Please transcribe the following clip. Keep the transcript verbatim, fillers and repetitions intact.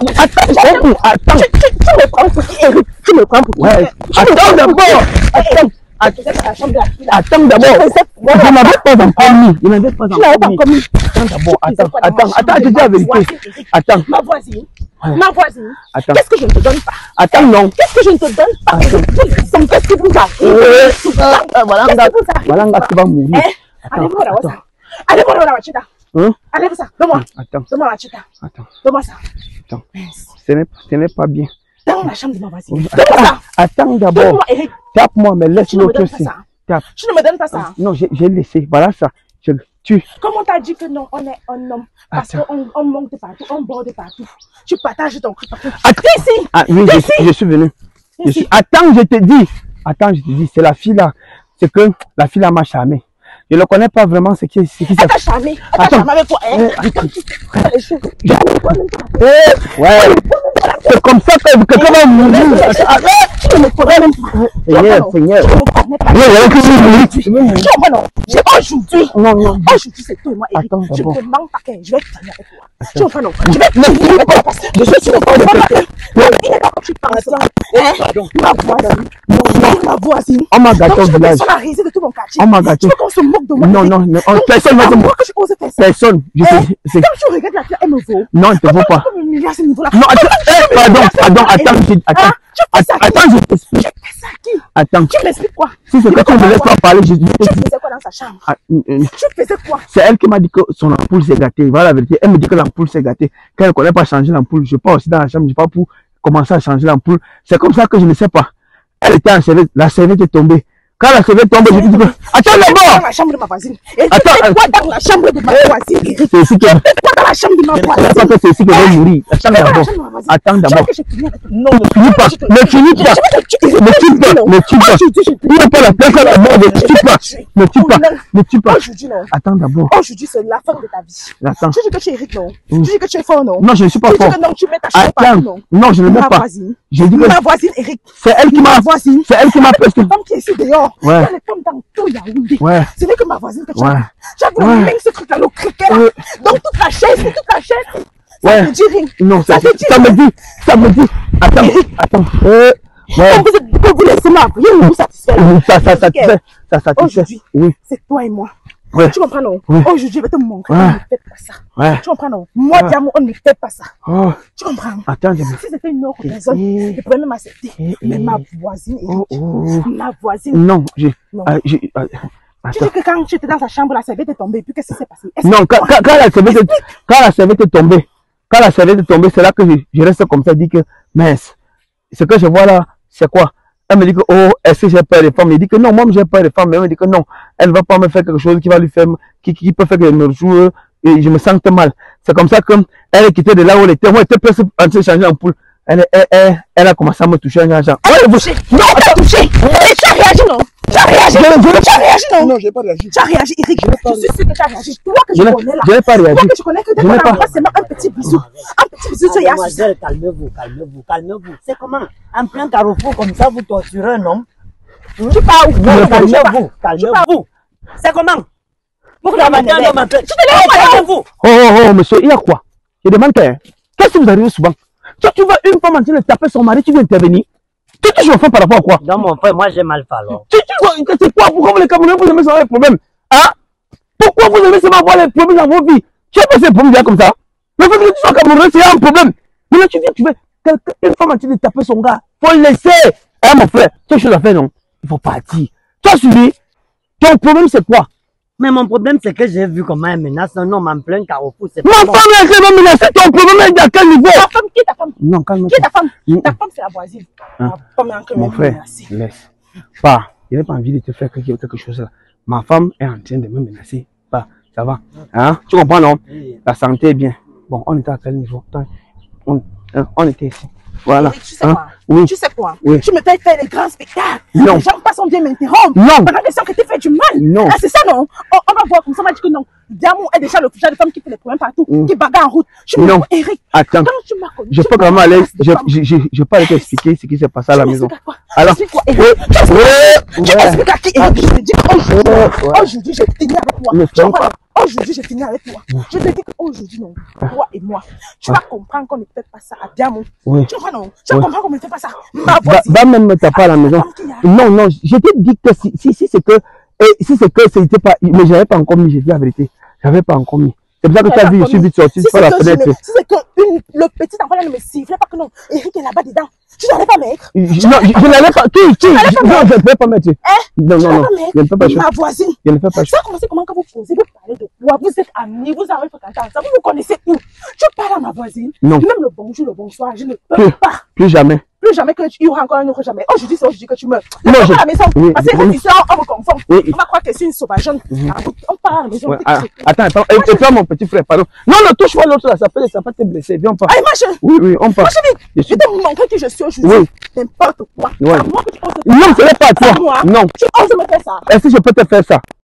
attends, attends. Tu me prends pour qui, Eric? Tu me prends pour qui? Ouais. Attends d'abord. Attends. Attends d'abord. Je n'avais pas encore mis. Je n'avais pas encore mis. Attends d'abord. Attends, attends, attends, je dis la vérité. Attends. Ma voisine. Ma voisine. Attends. Qu'est-ce que je ne te donne pas? Attends, non. Qu'est-ce que je ne te donne pas? Qu'est-ce que vous avez? Voilà, voilà, tu vas mourir. Allez-vous là, ça. Allez-vous là, Wachita. Allez-vous ça. Donne-moi. Attends. Donne-moi Wachita. Attends. Donne-moi ça. Attends. Ce n'est pas bien. Dans la chambre de ma voisine. Donne-moi ça. Attends d'abord. Donne-moi, Eric. Tape-moi, mais laisse l'autre aussi. Tape. Tu ne me donnes pas ça. Non, j'ai laissé. Voilà ça. Je, tu. Comment t'as dit que non, on est un homme? Parce qu'on on manque de partout, on borde de partout. Tu partages ton truc partout. Attends ici. Ah oui, je, je suis venu. Je suis... Attends, je te dis. Attends, je te dis. C'est la fille là. C'est que la fille là m'a charmé. Je ne connais pas vraiment ce qui c'est. Elle t'a charmé. Elle t'a charmé avec quoi? Ouais. C'est comme ça que quelqu'un va mourir. Tu ne me connais même pas. Seigneur, Seigneur. J'ai aujourd'hui. Non, non. Aujourd'hui, c'est toi et moi, Eric. Je ne te manque pas qu'un. Je vais finir avec toi. Tu es enfin non. Je vais finir avec toi. Je suis sur le point de faire. Tu penses. Ma voisine. Ma voisine. On m'a gâté au village. On m'a risé de tout mon quartier. On m'a gâté. Tu veux qu'on se moque de moi? Non, non, non. Personne ne se moque. que je ose faire ça? Personne. Je sais. Quand tu regardes la fille, elle me vaut. Non, elle ne te vaut pas. Non, attends. Pardon, pardon, attends. Attends. Attends, je t'explique. Attends. Tu m'expliques quoi? Si c'est que tu ne me laisses pas parler, je dis. Tu faisais quoi dans sa chambre? Tu faisais quoi? C'est elle qui m'a dit que son ampoule s'est gâtée. Voilà la vérité. Elle me dit que l'ampoule s'est gâtée. Qu'elle ne connaît pas changer l'ampoule. Je pars aussi dans la chambre. Je ne sais pas pour commencer à changer l'ampoule. C'est comme ça que je ne sais pas. Elle était en serviette. La serviette est tombée. Quand la serviette tombe, je dis que... Attends d'abord! Dans la chambre de ma voisine. Attends. Quoi dans la chambre de ma voisine? C'est ici que... Quoi dans la chambre de ma voisine? C'est pas que c'est ici que je vais mourir. Attends d'abord. Attends d'abord. Non, ne finis pas. Ne finis pas. Ne tue pas. Ne tue pas. Il n'y a pas la personne à mort. Ne tue pas. Ne tue pas. Ne tue pas. Attends d'abord. Aujourd'hui, c'est la fin de ta vie. Attends. Tu dis que tu es Eric, non? Tu dis que tu es fort, non? Non, je ne suis pas fort. Tu dis que non, tu mets ta chambre partout, non? Non, je ne mets pas. J'ai dit que... Ma voisine, Eric. C'est elle qui m'a... C'est elle qui m'a presque... La femme qui est ici dehors. Ouais. Les femmes dans tout Yaoundé. Ouais. Ce n'est que ma voisine que tu ouais. as. Tu as vu ouais. Même ce truc-là, le criquet là. Ouais. Donc toute la chaise, toute la chaise. Ça ouais. me dit rien. Non, ça, ça, ça me dit. Ça me dit. Attends, attends. Euh, ouais. Quand vous êtes, quand vous laissez ma rien ne vous satisfait. Oui, ça, ça satisfait. Ça satisfait. Aujourd'hui, oui. C'est toi et moi. Ouais. Tu comprends non? Ouais. Aujourd'hui, je vais te montrer. Ouais. On ne fait pas ça. Ouais. Tu comprends non? Moi, ouais. Diamant, on ne fait pas ça. Oh. Tu comprends? Attends, je me... Si c'était une autre personne, je pourrais même accepter. Mais ma voisine, oh, oh. ma voisine. Non, j'ai... Non. Euh, j'ai euh, tu dis que quand tu étais dans sa chambre, la serviette est tombée. Puis qu'est-ce qui s'est passé? Non, quand, quand, quand, la serviette est, quand la serviette est tombée, quand la serviette est tombée, c'est là que je, je reste comme ça, je dis que, mince, ce que je vois là, c'est quoi? Elle me dit que, oh, est-ce que j'ai peur des femmes? Il dit que non, moi, j'ai peur des femmes. Mais elle me dit que non, elle ne va pas me faire quelque chose qui va lui faire, qui, qui peut faire que je me joue et je me sente mal. C'est comme ça que elle est quittée de là où elle était. Moi, elle était presque en train de changer l'ampoule. Elle, elle, elle, elle a commencé à me toucher un genre. Elle t'a touché? Non, elle t'a touché! Tu as réagi, non? Tu as réagi? Tu as réagi, non? Non, je n'ai pas réagi. Tu as réagi, Eric. Je suis sûr que tu as réagi. Toi que je connais là. Je n'ai pas réagi. Toi que je connais que dès qu'on envoie seulement un petit bisou. Un petit bisou, tu y as. Mademoiselle, calmez-vous, calmez-vous, calmez-vous. C'est comment? En plein carrefour comme ça, vous torturez un homme? Tu parles où? Calmez-vous, calmez-vous. C'est comment? Vous l'avez dit un homme en plein. Tu te lèves pas, calmez-vous. Oh, oh, oh, monsieur, il y a quoi? Je demande qu'est-ce que vous arrivez souvent? Toi, tu vois une femme en train de taper son mari, tu veux intervenir? Tu es toujours enfant par rapport à quoi? Non, mon frère, moi j'ai mal fait alors. Tu, tu vois, c'est quoi? Pourquoi vous les Camerounais, vous aimez savoir les problèmes? Hein? Pourquoi vous aimez seulement avoir les problèmes dans vos vies? Tu as passé un problème comme ça? Le fait que tu sois Camerounais, c'est un problème. Mais là, tu viens, tu veux, une femme en train de taper son gars, faut le laisser. Hein, mon frère? Tu as chose à faire, non? Il faut partir. Tu as suivi? Ton problème, c'est quoi? Mais mon problème, c'est que j'ai vu comment elle menace un homme en plein carrefour. Ma femme est vraiment menacée. Ton problème est à quel niveau? Ta femme, qui est ta femme? Non, calme-toi. Qui est ta femme? Ta femme, c'est la voisine. Hein? Ta femme est Mon frère, laisse. Pas. Je n'ai pas envie de te faire quelque, quelque chose là. Ma femme est en train de me menacer. Pas. Ça va? Hein? Tu comprends, non? Oui. La santé est bien. Bon, on était à quel niveau? On, hein, on était ici. Voilà. Oui, tu sais hein? Quoi? Oui. Tu sais quoi? Oui. Tu me fais faire des grands spectacles. Non. Les gens passent bien m'interrompre. Non. Pendant que ça que tu fais du mal. Non. Ah, c'est ça, non? On, on va voir comme ça, on m'a dit que non. Diamant est déjà le genre de femme qui fait les problèmes partout, Mm. qui bagarre en route. Je Non. me Eric. Attends. Quand tu m'as connu, Je tu peux m'as vraiment aller. connu, Je femme. je je je peux aller t'expliquer ce qui s'est passé à la Tu maison. m'expliques à quoi? Alors. Explique quoi, Oui. Eric? Tu expliques- Oui. Tu Ouais. expliques à qui, Eric? Je te dis qu'aujourd'hui, Ouais, ouais. aujourd'hui, j'ai fini avec toi. Ne Tu fais comprends? pas. Aujourd'hui, j'ai fini avec toi. Je te dis qu'aujourd'hui, non, toi et moi, tu vas comprendre qu'on ne fait pas ça à Diamant. Oui. Tu comprends, non? Tu vas Oui. comprendre qu'on ne fait pas ça. Ma Va, voisine. va même me taper à la maison. Non, non, je t'ai dit que si, si, si c'est que, et si c'est que c'était pas, mais j'avais pas encore mis, j'ai dit la vérité. J'avais pas encore mis. C'est pour ça que tu as vu, je suis vite sorti Si par la c'est que, je fenêtre. me- si c'est que une- le petit enfant là ne me sifflait pas que non, Eric est là-bas dedans. Tu n'allais pas mettre. Je, non, je, je n'allais pas, qui, qui, n'allais pas non, je ne peux pas mettre. Hein? Non, Tu non, n'allais non, pas mettre. je ne peux pas. Ma voisine. Je ne fais pas. Ça a commencé comment quand vous posez, vous parlez de quoi? Vous êtes amis, vous avez fréquenté ensemble, vous vous connaissez où? Tu parles à ma voisine. Non. Même le bonjour, le bonsoir, je ne peux Plus, pas. plus jamais. Plus jamais que tu y aura encore un autre jamais. Aujourd'hui, c'est aujourd'hui que tu meurs. Non, On je- part à la maison. oui, Parce que oui. cette histoire, on me confond. Oui. On va croire que c'est une sauvageonne. Ah, on part à la maison. Ouais, Petit ah, truc. attends, attends, et, et toi, mon petit frère, pardon. Non, ne touche pas l'autre là, ça peut, ça peut te blesser. Viens, on part. Allez, moi, je. Oui, oui, on part. Moi, je dis, Je je suis- vais te montrer qui je suis aujourd'hui. Oui. N'importe quoi. Ouais. À moi que tu oses Non, ce n'est pas à toi. moi. Non. Tu oses me faire ça. Est-ce que je peux te faire ça?